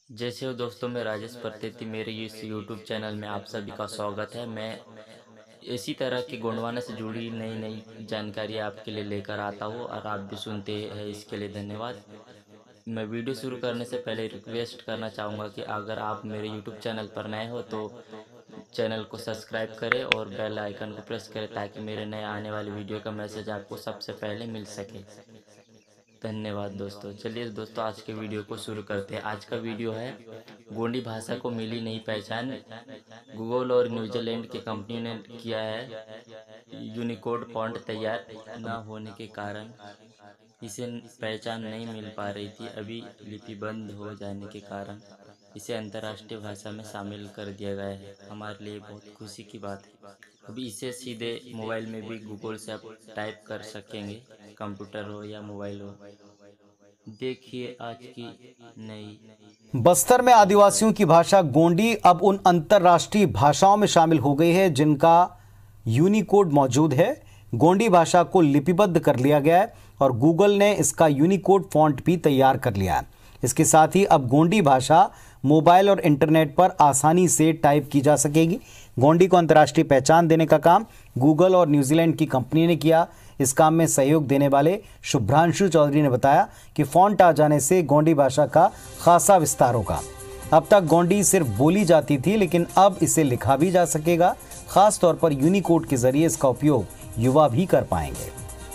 जैसे हो दोस्तों, मैं राजेश प्रतीति, मेरे इस यूट्यूब चैनल में आप सभी का स्वागत है। मैं इसी तरह की गोंडवाना से जुड़ी नई नई जानकारी आपके लिए लेकर आता हूँ और आप भी सुनते हैं, इसके लिए धन्यवाद। मैं वीडियो शुरू करने से पहले रिक्वेस्ट करना चाहूँगा कि अगर आप मेरे यूट्यूब चैनल पर नए हो तो चैनल को सब्सक्राइब करें और बेल आइकन को प्रेस करें ताकि मेरे नए आने वाले वीडियो का मैसेज आपको सबसे पहले मिल सके। धन्यवाद दोस्तों। चलिए दोस्तों, आज के वीडियो को शुरू करते हैं। आज का वीडियो है गोंडी भाषा को मिली नई पहचान। गूगल और न्यूजीलैंड की कंपनी ने किया है यूनिकोड फॉन्ट तैयार न होने के कारण इसे पहचान नहीं मिल पा रही थी। अभी लिपिबंद हो जाने के कारण इसे अंतर्राष्ट्रीय भाषा में शामिल कर दिया गया है। हमारे लिए बहुत खुशी की बात है। अभी इसे सीधे मोबाइल में भी गूगल से आप टाइप कर सकेंगे, कंप्यूटर हो या मोबाइल हो। देखिए आज की नई। बस्तर में आदिवासियों की भाषा गोंडी अब उन अंतर्राष्ट्रीय भाषाओं में शामिल हो गई है जिनका यूनिकोड मौजूद है। गोंडी भाषा को लिपिबद्ध कर लिया गया है और गूगल ने इसका यूनिकोड फॉन्ट भी तैयार कर लिया है। इसके साथ ही अब गोंडी भाषा मोबाइल और इंटरनेट पर आसानी से टाइप की जा सकेगी। गोंडी को अंतर्राष्ट्रीय पहचान देने का काम गूगल और न्यूजीलैंड की कंपनी ने किया। इस काम में सहयोग देने वाले शुभ्रांशु चौधरी ने बताया कि फॉन्ट आ जाने से गोंडी भाषा का खासा विस्तार होगा। अब तक गोंडी सिर्फ बोली जाती थी, लेकिन अब इसे लिखा भी जा सकेगा। खास तौर पर यूनिकोड के जरिए इसका उपयोग युवा भी कर पाएंगे।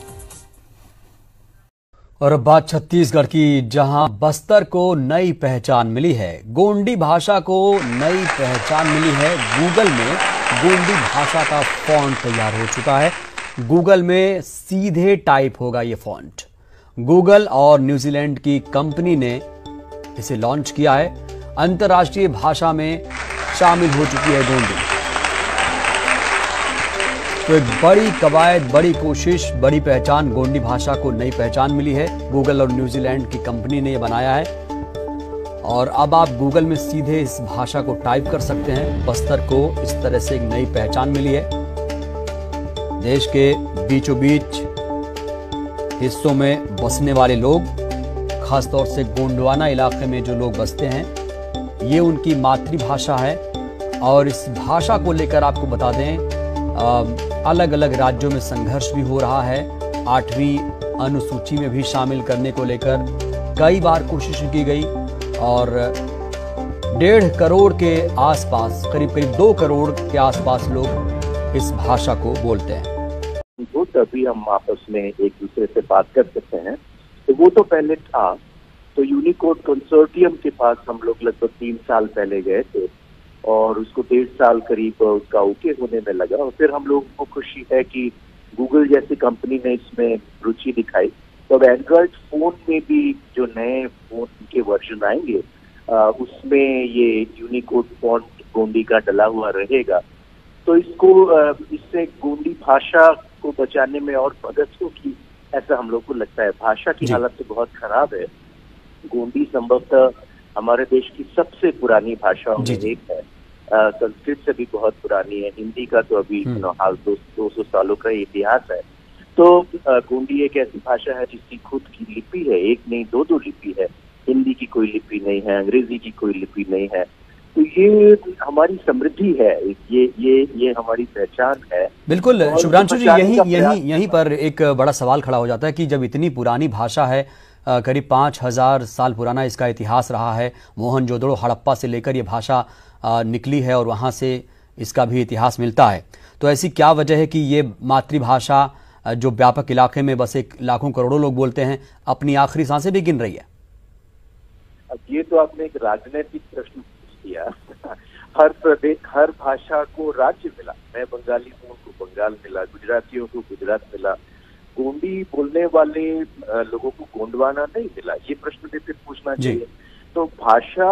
और अब बात छत्तीसगढ़ की, जहां बस्तर को नई पहचान मिली है। गोंडी भाषा को नई पहचान मिली है। गूगल में गोंडी भाषा का फॉन्ट तैयार हो चुका है। गूगल में सीधे टाइप होगा ये फॉन्ट। गूगल और न्यूजीलैंड की कंपनी ने इसे लॉन्च किया है। अंतर्राष्ट्रीय भाषा में शामिल हो चुकी है गोंडी। तो एक बड़ी कवायद, बड़ी कोशिश, बड़ी पहचान, गोंडी भाषा को नई पहचान मिली है। गूगल और न्यूजीलैंड की कंपनी ने यह बनाया है और अब आप गूगल में सीधे इस भाषा को टाइप कर सकते हैं। बस्तर को इस तरह से एक नई पहचान मिली है। देश के बीचों बीच हिस्सों में बसने वाले लोग, खासतौर से गोंडवाना इलाके में जो लोग बसते हैं, ये उनकी मातृभाषा है। और इस भाषा को लेकर आपको बता दें, अलग अलग राज्यों में संघर्ष भी हो रहा है। 8वीं अनुसूची में भी शामिल करने को लेकर कई बार कोशिश की गई और 1.5 करोड़ के आसपास, करीब 2 करोड़ के आसपास लोग इस भाषा को बोलते हैं। वो तभी हम आपस में एक दूसरे से बात कर सकते हैं। तो वो तो पहले था। तो यूनिकोड कंसोर्टियम के पास हम लोग लगभग 3 साल पहले गए थे और उसको 1.5 साल करीब उसका ओके होने में लगा। और फिर हम लोगों को खुशी है कि गूगल जैसी कंपनी ने इसमें रुचि दिखाई। तो अब एंड्रॉइड फोन में भी जो नए फोन के वर्जन आएंगे उसमें ये यूनिकोड फॉन्ट गोंडी का डला हुआ रहेगा। तो इससे गोंडी भाषा को बचाने में और मदद होगी, ऐसा हम लोग को लगता है। भाषा की हालत तो बहुत खराब है। गोंडी संभवतः हमारे देश की सबसे पुरानी भाषाओं में एक है। संस्कृत से भी बहुत पुरानी है। हिंदी का तो अभी हाल 200 सालों का इतिहास है। तो गोंडी एक ऐसी भाषा है जिसकी खुद की लिपि है। एक नहीं, 2 लिपि है। हिंदी की कोई लिपि नहीं है, अंग्रेजी की कोई लिपि नहीं है। तो ये हमारी समृद्धि है, ये हमारी पहचान है। बिल्कुल शुभ्रांशु जी, यहीं पर एक बड़ा सवाल खड़ा हो जाता है कि जब इतनी पुरानी भाषा है, करीब 5000 साल पुराना इसका इतिहास रहा है। मोहनजोदड़ो, हड़प्पा से लेकर ये भाषा निकली है और वहाँ से इसका भी इतिहास मिलता है। तो ऐसी क्या वजह है कि ये मातृभाषा जो व्यापक इलाके में बसे लाखों करोड़ों लोग बोलते हैं, अपनी आखिरी सांसें भी गिन रही है? अब ये तो आपने एक राजनीतिक प्रश्न पूछ दिया। हर प्रदेश, हर भाषा को राज्य मिला। मैं बंगाली हूँ, उनको बंगाल मिला। गुजरातियों को गुजरात मिला। गोंडी बोलने वाले लोगों को गोंडवाना नहीं मिला। ये प्रश्न भी फिर पूछना चाहिए। तो भाषा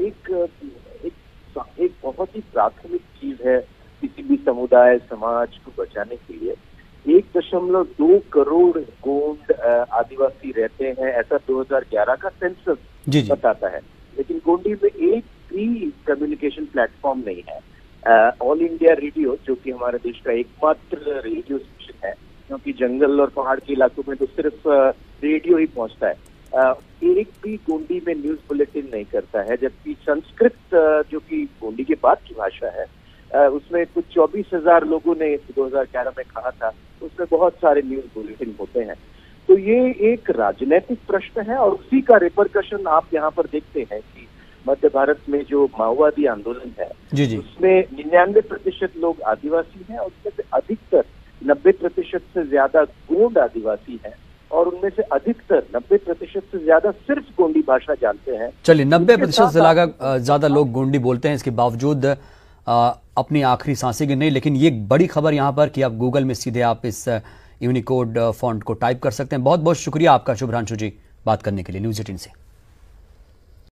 एक बहुत ही प्राथमिक चीज है किसी भी समुदाय, समाज को बचाने के लिए। 1.2 करोड़ गोंड आदिवासी रहते हैं, ऐसा 2011 का सेंसस बताता है। लेकिन गोंडी में एक भी कम्युनिकेशन प्लेटफॉर्म नहीं है। ऑल इंडिया रेडियो, जो कि हमारे देश का एकमात्र रेडियो स्टेशन है, क्योंकि जंगल और पहाड़ के इलाकों में तो सिर्फ रेडियो ही पहुंचता है, एक भी गोंडी में न्यूज बुलेटिन नहीं करता है, जबकि संस्कृत जो कि गोंडी के बाद की भाषा है, उसमें कुछ 24,000 लोगों ने 2011 में कहा था, उसमें बहुत सारे न्यूज बुलेटिन होते हैं। तो ये एक राजनीतिक प्रश्न है और उसी का रिपरकशन आप यहाँ पर देखते हैं कि मध्य भारत में जो माओवादी आंदोलन है जी। उसमें 99% लोग आदिवासी हैं और उसमें से अधिकतर 90% से ज्यादा गोंड आदिवासी हैं और उनमें से अधिकतर 90% से ज्यादा सिर्फ गोंडी भाषा जानते हैं। चलिए 90% से ज्यादा लोग गोंडी बोलते हैं, इसके बावजूद अपनी आखिरी सांसें गिन नहीं। लेकिन ये बड़ी खबर यहाँ पर कि आप गूगल में सीधे आप इस यूनिकोड फॉन्ट को टाइप कर सकते हैं। बहुत बहुत शुक्रिया आपका शुभ्रांशु जी बात करने के लिए न्यूज़ 18 से।